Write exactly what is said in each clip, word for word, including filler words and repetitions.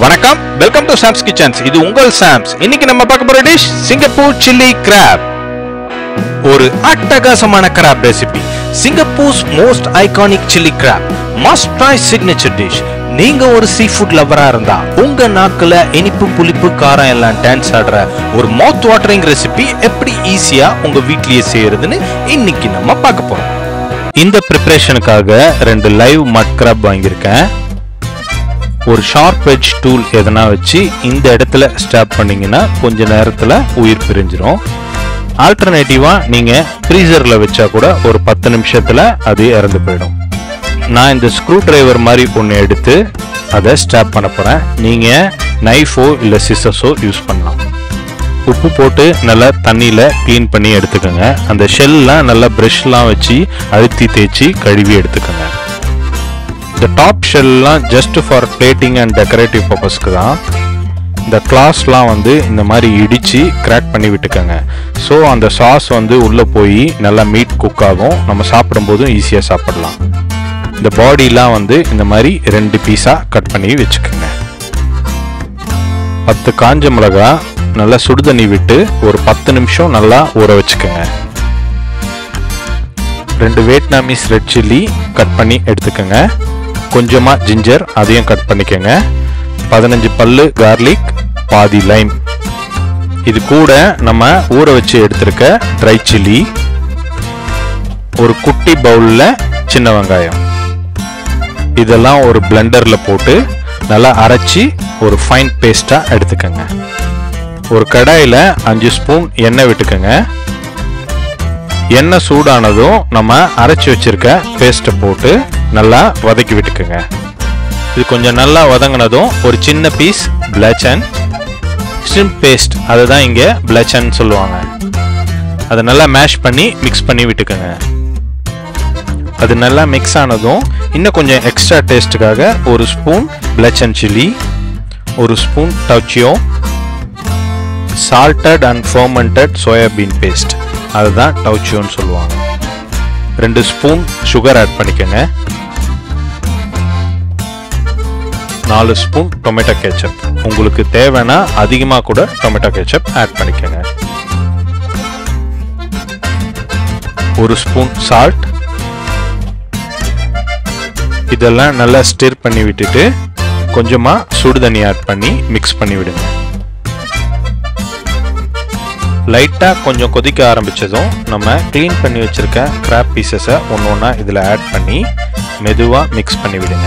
வணக்கம், welcome to Sam's kitchens. இது உங்கள் சாம்ஸ். இன்னைக்கு நம்ம பார்க்க போற டிஷ் சிங்கப்பூர் சில்லி கிராப். ஒரு அட்டகாசமான crab recipe. Singapore's most iconic chilli crab, must try signature dish. நீங்க ஒரு சீ ஃபுட் லவரா இருந்தா உங்க நாக்குல இனிப்பு புளிப்பு காரம் எல்லாம் டான்ஸ் ஆடுற ஒரு மவுத் வாட்டரிங் ரெசிபி எப்படி ஈஸியா உங்க வீட்லயே செய்யறதுன்னு இன்னைக்கு நம்ம பார்க்க போறோம். இந்த ப்ரிப்பரேஷனுக்காக ரெண்டு லைவ் மட் கிராப் வாங்கியிருக்கேன். ஒரு ஷார்ப் எட்ஜ் டூல் எதனா வச்சு இந்த இடத்துல ஸ்டாப் பண்ணீங்கன்னா கொஞ்ச நேரத்தில் உயிர் பிரிஞ்சிடும். ஆல்டர்னேட்டிவாக நீங்கள் ஃப்ரீசரில் வச்சா கூட ஒரு பத்து நிமிஷத்தில் அது இறந்து போயிடும். நான் இந்த ஸ்க்ரூ டிரைவர் மாதிரி ஒன்று எடுத்து அதை ஸ்டாப் பண்ண போகிறேன். நீங்கள் நைஃபோ இல்லை சிசஸோ யூஸ் பண்ணலாம். உப்பு போட்டு நல்லா தண்ணியில் க்ளீன் பண்ணி எடுத்துக்கோங்க. அந்த ஷெல்லாம் நல்லா ப்ரஷ்லாம் வச்சு அழுத்தி தேய்ச்சி கழுவி எடுத்துக்கோங்க. இந்த டாப் ஷெல்லாம் just for plating and decorative பர்பஸ்க்கு தான். இந்த கிளாஸ்லாம் வந்து இந்த மாதிரி இடித்து கிராக் பண்ணி விட்டுக்கோங்க. ஸோ அந்த சாஸ் வந்து உள்ளே போய் நல்லா மீட் குக் ஆகும். நம்ம சாப்பிடும்போதும் ஈஸியாக சாப்பிடலாம். இந்த பாடிலாம் வந்து இந்த மாதிரி ரெண்டு பீஸாக கட் பண்ணி வச்சுக்கோங்க. பத்து காஞ்ச மிளகா நல்லா சுடுதண்ணி விட்டு ஒரு பத்து நிமிஷம் நல்லா ஊற வச்சுக்கோங்க. ரெண்டு வியட்நாமீஸ் ரெட் சில்லி கட் பண்ணி எடுத்துக்கோங்க. கொஞ்சமாக ஜிஞ்சர் அதையும் கட் பண்ணிக்கோங்க. பதினஞ்சு பல்லு கார்லிக், பாதி லைம். இது கூட நம்ம ஊற வச்சு எடுத்துருக்க ட்ரை சில்லி, ஒரு குட்டி பவுலில் சின்ன வெங்காயம். இதெல்லாம் ஒரு பிளெண்டரில் போட்டு நல்லா அரைச்சி ஒரு ஃபைன் பேஸ்ட்டாக எடுத்துக்கோங்க. ஒரு கடாயில் அஞ்சு ஸ்பூன் எண்ணெய் விட்டுக்கோங்க. எண்ணெய் சூடானதும் நம்ம அரைச்சி வச்சிருக்க பேஸ்ட்டை போட்டு நல்லா வதக்கி விட்டுக்குங்க. இது கொஞ்சம் நல்லா வதங்கினதும் ஒரு சின்ன பீஸ் பிளாச்சன் ஷ்ரிம்ப் பேஸ்ட், அதுதான் இங்கே பிளாச்சன் சொல்லுவாங்க, அதை நல்லா மேஷ் பண்ணி மிக்ஸ் பண்ணி விட்டுக்குங்க. அது நல்லா மிக்ஸ் ஆனதும் இன்னும் கொஞ்சம் எக்ஸ்ட்ரா டேஸ்ட்டுக்காக ஒரு ஸ்பூன் பிளாச்சன் சில்லி, ஒரு ஸ்பூன் டச்சியோ, salted and fermented soybean paste, அதுதான் டவுச்சியோன்னு சொல்லுவாங்க. ரெண்டு ஸ்பூன் சுகர் ஆட் பண்ணிக்கோங்க. நாலு ஸ்பூன் டொமேட்டோ கேச்சப், உங்களுக்கு தேவைன்னா அதிகமாக கூட டொமேட்டோ கேச்சப் ஆட் பண்ணிக்கோங்க. ஒரு ஸ்பூன் சால்ட். இதெல்லாம் நல்லா ஸ்டிர் பண்ணி விட்டுட்டு கொஞ்சமாக சுடு தண்ணி ஆட் பண்ணி மிக்ஸ் பண்ணி விடுங்க. லைட்டாக கொஞ்சம் கொதிக்க ஆரம்பித்ததும் நம்ம க்ளீன் பண்ணி வச்சுருக்க கிராப் பீசஸை ஒன்று ஒன்றா இதில் ஆட் பண்ணி மெதுவாக மிக்ஸ் பண்ணி விடுங்க.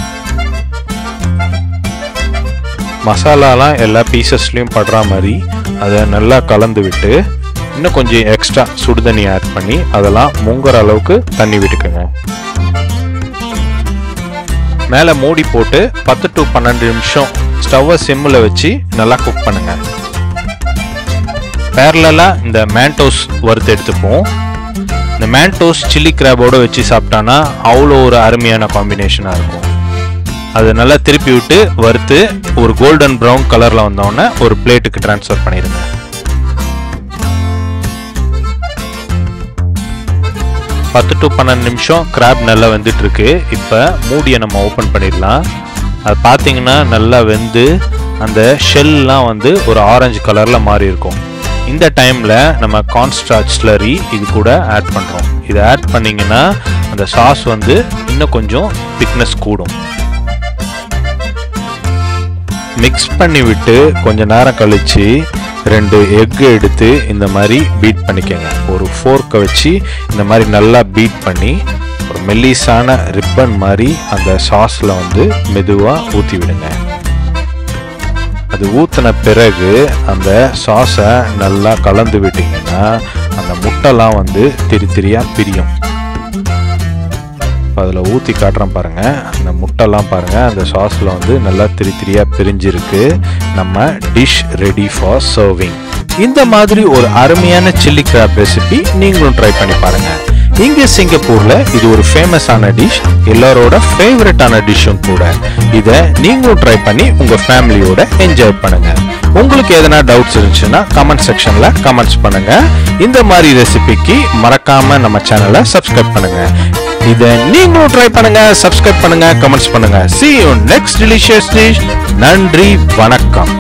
மசாலாலாம் எல்லா பீசஸ்லையும் படுற மாதிரி அதை நல்லா கலந்து விட்டு இன்னும் கொஞ்சம் எக்ஸ்ட்ரா சுடு தண்ணி ஆட் பண்ணி அதெல்லாம் முங்குற அளவுக்கு தண்ணி விட்டுக்குங்க. மேலே மூடி போட்டு பத்து டு பன்னெண்டு நிமிஷம் ஸ்டவ்வை சிம்மில் வச்சு நல்லா குக் பண்ணுங்கள். பேரலாக இந்த மேண்டோஸ் வறுத்து எடுத்துப்போம். இந்த மேண்டோஸ் சில்லி கிராபோடு வச்சு சாப்பிட்டானா அவ்வளோ ஒரு அருமையான காம்பினேஷனாக இருக்கும். அதை நல்லா திருப்பி விட்டு வறுத்து ஒரு கோல்டன் ப்ரௌன் கலரில் வந்தோடனே ஒரு பிளேட்டுக்கு ட்ரான்ஸ்ஃபர் பண்ணிடுங்க. பத்து டு பன்னெண்டு நிமிஷம் கிராப் நல்லா வெந்துட்டு இருக்கு. இப்போ மூடியை நம்ம ஓப்பன் பண்ணிடலாம். அது பார்த்தீங்கன்னா நல்லா வெந்து அந்த ஷெல்லாம் வந்து ஒரு ஆரஞ்சு கலரில் மாறி இருக்கும். இந்த டைமில் நம்ம கார்ன்ஸ்டார்ச் ஸ்லரி இது கூட ஆட் பண்ணுறோம். இதை ஆட் பண்ணிங்கன்னா அந்த சாஸ் வந்து இன்னும் கொஞ்சம் திக்னஸ் கூடும். மிக்ஸ் பண்ணி விட்டு கொஞ்ச நேரம் கழித்து ரெண்டு எக்கு எடுத்து இந்த மாதிரி பீட் பண்ணிக்கோங்க. ஒரு ஃபோர்க்கை வச்சு இந்த மாதிரி நல்லா பீட் பண்ணி ஒரு மெல்லிசான ரிப்பன் மாதிரி அந்த சாஸில் வந்து மெதுவாக ஊற்றி விடுங்க. அது ஊற்றின பிறகு அந்த சாஸை நல்லா கலந்து விட்டிங்கன்னா அந்த முட்டைலாம் வந்து திரி திரியாக பிரியும். அதில் ஊற்றி காட்டுறேன் பாருங்கள். அந்த முட்டைலாம் பாருங்கள், அந்த சாஸில் வந்து நல்லா திரி திரியாக பிரிஞ்சிருக்கு. நம்ம டிஷ் ரெடி ஃபார் சர்விங். இந்த மாதிரி ஒரு அருமையான சில்லி கிராப் ரெசிபி நீங்களும் ட்ரை பண்ணி பாருங்கள். இங்கே சிங்கப்பூரில் இது ஒரு ஃபேமஸான டிஷ், எல்லாரோட ஃபேவரட்டான டிஷ்ஷும் கூட. இதை நீங்களும் ட்ரை பண்ணி உங்கள் ஃபேமிலியோட என்ஜாய் பண்ணுங்கள். உங்களுக்கு எதனா டவுட்ஸ் இருந்துச்சுன்னா கமெண்ட் செக்ஷனில் கமெண்ட்ஸ் பண்ணுங்கள். இந்த மாதிரி ரெசிபிக்கு மறக்காமல் நம்ம சேனலை சப்ஸ்கிரைப் பண்ணுங்கள். இதை நீங்களும் ட்ரை பண்ணுங்க, சப்ஸ்கிரைப் பண்ணுங்க, கமெண்ட்ஸ் பண்ணுங்க. See you next delicious dish. நன்றி, வணக்கம்.